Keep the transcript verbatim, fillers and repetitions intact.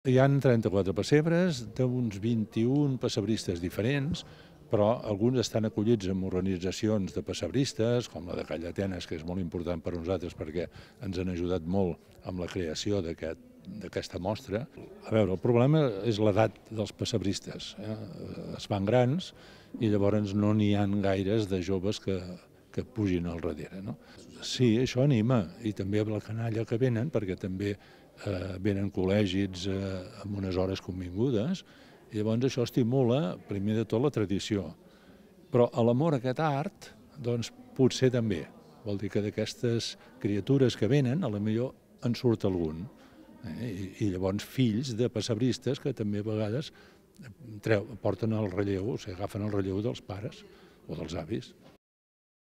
Hi ha trenta-quatre pessebres d'uns vint-i-un pessebristes diferents, però alguns estan acollits en organitzacions de pessebristes, com la de Call d'Atenes, que és molt important per a nosaltres perquè ens han ajudat molt amb la creació d'aquesta mostra. A veure, el problema és l'edat dels pessebristes. Eh? Es fan grans i llavors no n'hi ha gaires de joves que, que pugin al darrere. No? Sí, això anima, i també la canalla que venen, perquè també eh, venen col·legis eh, amb unes hores convingudes, i llavors això estimula, primer de tot, la tradició. Però a l'amor a aquest art, doncs potser també. Vol dir que d'aquestes criatures que venen, a la millor en surt algun. Eh? I, I llavors fills de pessebristes que també a vegades treu, porten el relleu, o sigui, agafen el relleu dels pares o dels avis.